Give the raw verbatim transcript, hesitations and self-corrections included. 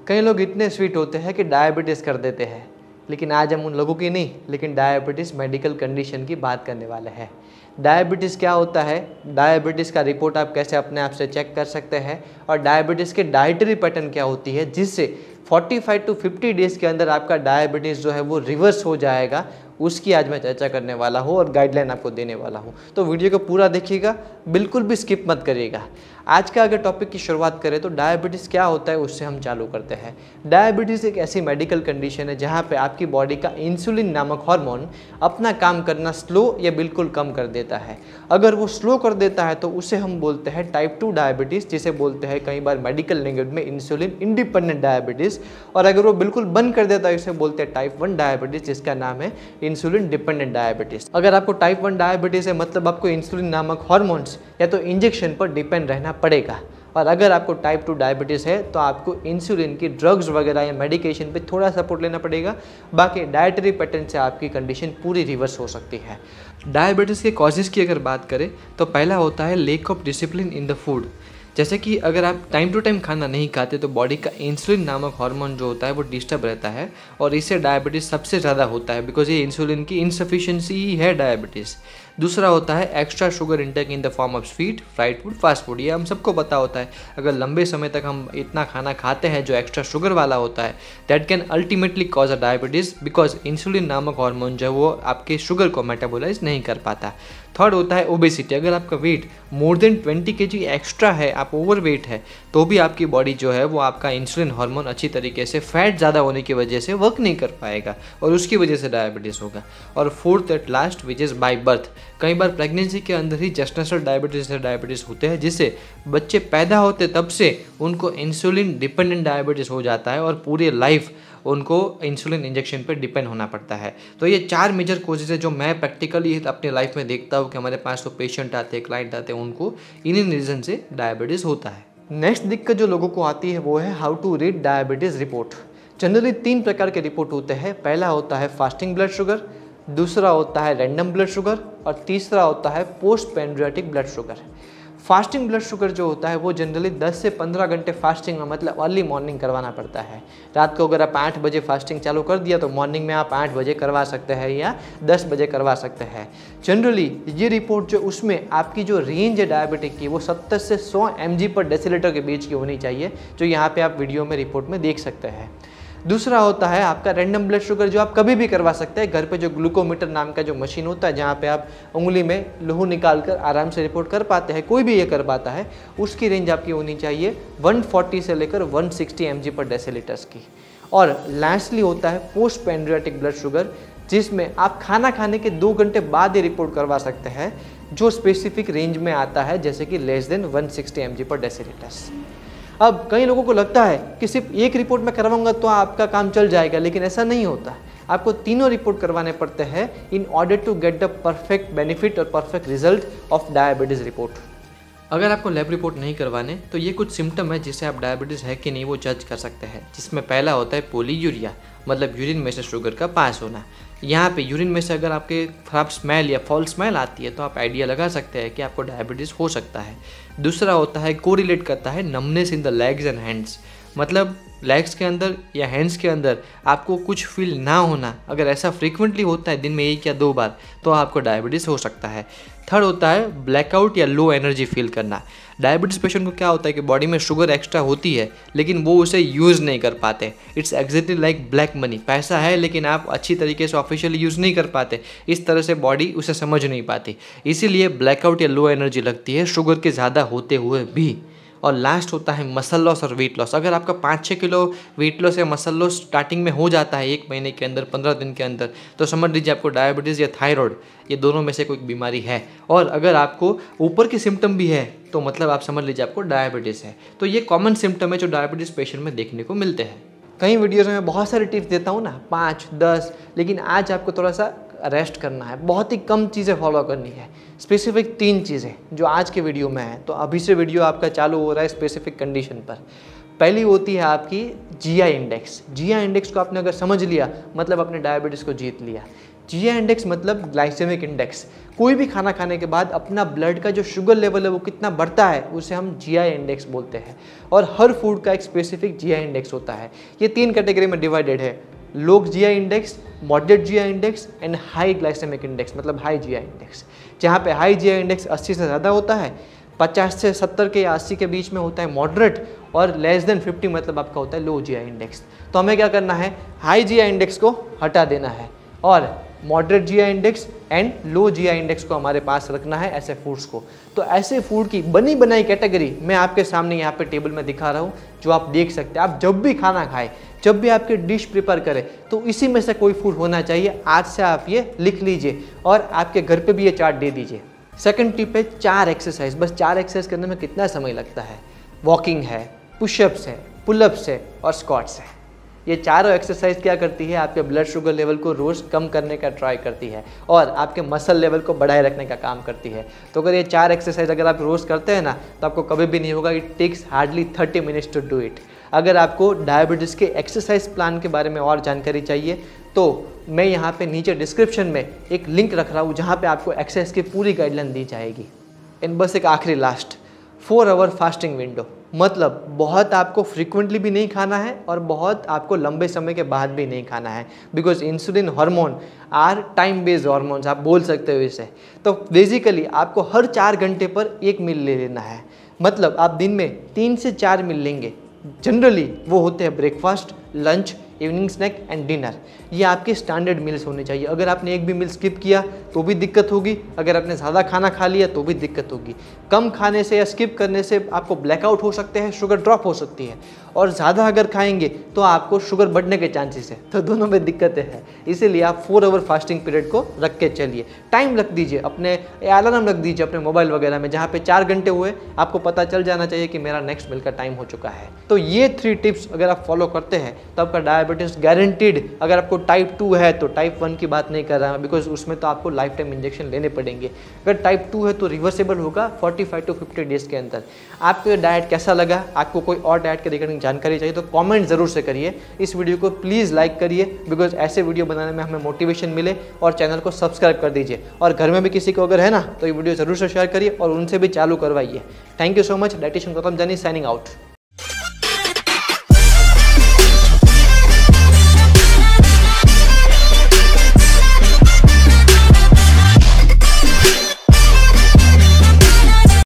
कई लोग इतने स्वीट होते हैं कि डायबिटीज़ कर देते हैं, लेकिन आज हम उन लोगों की नहीं, लेकिन डायबिटीज़ मेडिकल कंडीशन की बात करने वाले हैं। डायबिटीज़ क्या होता है, डायबिटीज़ का रिपोर्ट आप कैसे अपने आप से चेक कर सकते हैं, और डायबिटीज़ के डाइटरी पैटर्न क्या होती है जिससे पैंतालीस टू पचास डेज़ के अंदर आपका डायबिटीज़ जो है वो रिवर्स हो जाएगा, उसकी आज मैं चर्चा करने वाला हूँ और गाइडलाइन आपको देने वाला हूँ। तो वीडियो को पूरा देखिएगा, बिल्कुल भी स्किप मत करिएगा। आज का अगर टॉपिक की शुरुआत करें तो डायबिटीज़ क्या होता है उससे हम चालू करते हैं। डायबिटीज़ एक ऐसी मेडिकल कंडीशन है जहाँ पे आपकी बॉडी का इंसुलिन नामक हार्मोन अपना काम करना स्लो या बिल्कुल कम कर देता है। अगर वो स्लो कर देता है तो उसे हम बोलते हैं टाइप टू डायबिटीज़, जिसे बोलते हैं कई बार मेडिकल लैंग्वेज में इंसुलिन इंडिपेंडेंट डायबिटीज़। और अगर वो बिल्कुल बंद कर देता है उसे बोलते हैं टाइप वन डायबिटीज़, जिसका नाम है इंसुलिन डिपेंडेंट डायबिटीज़। अगर आपको टाइप वन डायबिटीज़ है मतलब आपको इंसुलिन नामक हार्मोन्स या तो इंजेक्शन पर डिपेंड रहना पड़ेगा। और अगर आपको टाइप टू डायबिटीज़ है तो आपको इंसुलिन की ड्रग्स वगैरह या मेडिकेशन पे थोड़ा सपोर्ट लेना पड़ेगा। बाकी डाइटरी पैटर्न से आपकी कंडीशन पूरी रिवर्स हो सकती है। डायबिटीज़ के कॉजेज़ की अगर बात करें तो पहला होता है lack of discipline in the food. जैसे कि अगर आप टाइम टू टाइम खाना नहीं खाते तो बॉडी का इंसुलिन नामक हार्मोन जो होता है वो डिस्टर्ब रहता है और इससे डायबिटीज़ सबसे ज़्यादा होता है, बिकॉज ये इंसुलिन की इनसफिशिएंसी ही है डायबिटीज़। दूसरा होता है extra sugar intake in the form of sweet, fried food, fast food. ये हम सबको पता होता है, अगर लंबे समय तक हम इतना खाना खाते हैं जो एक्स्ट्रा शुगर वाला होता है, that can ultimately cause a diabetes, because insulin नामक हार्मोन जो वो आपके शुगर को मेटाबोलाइज नहीं कर पाता। थर्ड होता है ओबेसिटी। अगर आपका वेट मोर देन ट्वेंटी के जी एक्स्ट्रा है, आप ओवर वेट है, तो भी आपकी बॉडी जो है वो आपका इंसुलिन हार्मोन अच्छी तरीके से फैट ज़्यादा होने की वजह से वर्क नहीं कर पाएगा और उसकी वजह से डायबिटीज़ होगा। और fourth at last which is by birth. कई बार प्रेगनेंसी के अंदर ही जेस्टेशनल डायबिटीज़ से डायबिटीज़ होते हैं, जिससे बच्चे पैदा होते तब से उनको इंसुलिन डिपेंडेंट डायबिटीज़ हो जाता है और पूरी लाइफ उनको इंसुलिन इंजेक्शन पे डिपेंड होना पड़ता है। तो ये चार मेजर कोजेज है जो मैं प्रैक्टिकली अपने लाइफ में देखता हूँ कि हमारे पास तो पेशेंट आते हैं, क्लाइंट आते हैं, उनको इन रीज़न से डायबिटीज़ होता है। नेक्स्ट दिक्कत जो लोगों को आती है वो है how to read diabetes report. Generally तीन प्रकार के रिपोर्ट होते हैं। पहला होता है फास्टिंग ब्लड शुगर, दूसरा होता है रैंडम ब्लड शुगर और तीसरा होता है post pancreatic blood sugar. Fasting blood sugar जो होता है वो जनरली दस से पंद्रह घंटे फास्टिंग में, मतलब अर्ली मॉर्निंग करवाना पड़ता है। रात को अगर आप आठ बजे फास्टिंग चालू कर दिया तो मॉर्निंग में आप आठ बजे करवा सकते हैं या दस बजे करवा सकते हैं। जनरली ये रिपोर्ट जो उसमें आपकी जो रेंज है डायबिटिक की वो सत्तर से सौ एम जी पर डेसीलीटर के बीच की होनी चाहिए, जो यहाँ पे आप वीडियो में रिपोर्ट में देख सकते हैं। दूसरा होता है आपका रैंडम ब्लड शुगर, जो आप कभी भी करवा सकते हैं। घर पे जो ग्लूकोमीटर नाम का जो मशीन होता है जहाँ पे आप उंगली में लहू निकाल कर आराम से रिपोर्ट कर पाते हैं, कोई भी ये कर पाता है, उसकी रेंज आपकी होनी चाहिए एक सौ चालीस से लेकर एक सौ साठ एम जी पर डेसीलीटर्स की। और लास्टली होता है पोस्ट पैनक्रियाटिक ब्लड शुगर, जिसमें आप खाना खाने के दो घंटे बाद ये रिपोर्ट करवा सकते हैं, जो स्पेसिफिक रेंज में आता है, जैसे कि लेस देन एक सौ साठ एम जी पर डेसीलीटर्स। अब कई लोगों को लगता है कि सिर्फ एक रिपोर्ट में करवाऊंगा तो आपका काम चल जाएगा, लेकिन ऐसा नहीं होता। आपको तीनों रिपोर्ट करवाने पड़ते हैं in order to get the perfect benefit और perfect result of diabetes report. अगर आपको लैब रिपोर्ट नहीं करवाने तो ये कुछ सिम्टम है जिससे आप डायबिटीज़ है कि नहीं वो जज कर सकते हैं, जिसमें पहला होता है पोलीयूरिया, मतलब यूरिन में से शुगर का पास होना। यहाँ पे यूरिन में से अगर आपके खराब स्मेल या फॉल स्मेल आती है तो आप आइडिया लगा सकते हैं कि आपको डायबिटीज़ हो सकता है। दूसरा होता है कोरिलेट करता है numbness in the legs and hands, मतलब लेग्स के अंदर या हैंड्स के अंदर आपको कुछ फील ना होना। अगर ऐसा फ्रीक्वेंटली होता है दिन में एक या दो बार तो आपको डायबिटीज़ हो सकता है। थर्ड होता है ब्लैकआउट या लो एनर्जी फील करना। डायबिटीज़ पेशेंट को क्या होता है कि बॉडी में शुगर एक्स्ट्रा होती है लेकिन वो उसे यूज़ नहीं कर पाते। It's exactly like black money, पैसा है लेकिन आप अच्छी तरीके से ऑफिशियली यूज़ नहीं कर पाते, इस तरह से बॉडी उसे समझ नहीं पाती, इसीलिए ब्लैकआउट या लो एनर्जी लगती है शुगर के ज़्यादा होते हुए भी। और लास्ट होता है मसल लॉस और वेट लॉस। अगर आपका पाँच छः किलो वेट लॉस या मसल लॉस स्टार्टिंग में हो जाता है एक महीने के अंदर, पंद्रह दिन के अंदर, तो समझ लीजिए आपको डायबिटीज़ या थायराइड, ये दोनों में से कोई बीमारी है। और अगर आपको ऊपर की सिम्टम भी है तो मतलब आप समझ लीजिए आपको डायबिटीज़ है। तो ये कॉमन सिम्टम है जो डायबिटीज़ पेशेंट में देखने को मिलते हैं। कई वीडियोज़ में बहुत सारे टिप्स देता हूँ ना, पाँच दस, लेकिन आज आपको थोड़ा सा रेस्ट करना है, बहुत ही कम चीज़ें फॉलो करनी है। स्पेसिफिक तीन चीज़ें जो आज के वीडियो में है, तो अभी से वीडियो आपका चालू हो रहा है स्पेसिफिक कंडीशन पर। पहली होती है आपकी जीआई इंडेक्स। जीआई इंडेक्स को आपने अगर समझ लिया मतलब अपने डायबिटीज़ को जीत लिया। जीआई इंडेक्स मतलब ग्लाइसेमिक इंडेक्स। कोई भी खाना खाने के बाद अपना ब्लड का जो शुगर लेवल है वो कितना बढ़ता है उसे हम जीआई इंडेक्स बोलते हैं। और हर फूड का एक स्पेसिफिक जीआई इंडेक्स होता है। ये तीन कैटेगरी में डिवाइडेड है, low GI index, moderate GI index and high glycemic index, मतलब हाई जीआई इंडेक्स। जहाँ पे हाई जीआई इंडेक्स अस्सी से ज़्यादा होता है, पचास से सत्तर के या अस्सी के बीच में होता है मॉडरेट, और लेस देन फिफ्टी मतलब आपका होता है लो जीआई इंडेक्स। तो हमें क्या करना है, हाई जीआई इंडेक्स को हटा देना है और moderate GI index and low GI index को हमारे पास रखना है ऐसे फूड्स को। तो ऐसे फूड की बनी बनाई कैटेगरी मैं आपके सामने यहाँ पे टेबल में दिखा रहा हूँ, जो आप देख सकते हैं। आप जब भी खाना खाएं, जब भी आपके डिश प्रिपेयर करें, तो इसी में से कोई फूड होना चाहिए। आज से आप ये लिख लीजिए और आपके घर पे भी ये चार्ट दे दीजिए। सेकंड टिप है चार एक्सरसाइज। बस चार एक्सरसाइज करने में कितना समय लगता है? वॉकिंग है, पुशअप्स है, पुलअप्स है और स्क्वाट्स है। ये चारों एक्सरसाइज क्या करती है, आपके ब्लड शुगर लेवल को रोज़ कम करने का ट्राई करती है और आपके मसल लेवल को बढ़ाए रखने का काम करती है। तो अगर ये चार एक्सरसाइज अगर आप रोज़ करते हैं ना, तो आपको कभी भी नहीं होगा। It takes hardly thirty minutes to do it. अगर आपको डायबिटीज़ के एक्सरसाइज प्लान के बारे में और जानकारी चाहिए तो मैं यहाँ पे नीचे डिस्क्रिप्शन में एक लिंक रख रहा हूँ, जहाँ पे आपको एक्सरसाइज की पूरी गाइडलाइन दी जाएगी। एंड बस एक आखिरी last, four hour fasting window, मतलब बहुत आपको फ्रीक्वेंटली भी नहीं खाना है और बहुत आपको लंबे समय के बाद भी नहीं खाना है। Because insulin hormone are time based hormones, आप बोल सकते हो इसे। तो बेसिकली आपको हर चार घंटे पर एक मील ले लेना है। मतलब आप दिन में तीन से चार मील लेंगे। जनरली वो होते हैं breakfast, lunch, evening snack and dinner. ये आपके स्टैंडर्ड मील्स होने चाहिए। अगर आपने एक भी मील स्किप किया तो भी दिक्कत होगी, अगर आपने ज़्यादा खाना खा लिया तो भी दिक्कत होगी। कम खाने से या स्किप करने से आपको ब्लैकआउट हो सकते हैं, शुगर ड्रॉप हो सकती है, और ज़्यादा अगर खाएंगे तो आपको शुगर बढ़ने के चांसेस है। तो दोनों में दिक्कतें हैं, इसीलिए आप फोर आवर फास्टिंग पीरियड को रख के चलिए। टाइम रख दीजिए, अपने अलार्म रख दीजिए अपने मोबाइल वगैरह में, जहाँ पे चार घंटे हुए आपको पता चल जाना चाहिए कि मेरा नेक्स्ट मील का टाइम हो चुका है। तो ये थ्री टिप्स अगर आप फॉलो करते हैं तो आपका डायबिटीज़ गारंटीड। अगर आपको टाइप टू है तो टाइप वन की बात नहीं कर रहा हूँ, बिकॉज उसमें तो आपको लाइफ टाइम इंजेक्शन लेने पड़ेंगे। अगर टाइप टू है तो रिवर्सेबल होगा forty five to fifty days के अंदर। आपको डाइट कैसा लगा, आपको कोई और डाइट के रिगार्डिंग जानकारी चाहिए तो कमेंट ज़रूर से करिए। इस वीडियो को प्लीज़ लाइक करिए, बिकॉज ऐसे वीडियो बनाने में हमें मोटिवेशन मिले, और चैनल को सब्सक्राइब कर दीजिए। और घर में भी किसी को अगर है ना तो ये वीडियो ज़रूर से शेयर करिए और उनसे भी चालू करवाइए। Thank you so much. Dietitian Gautam Jani signing out.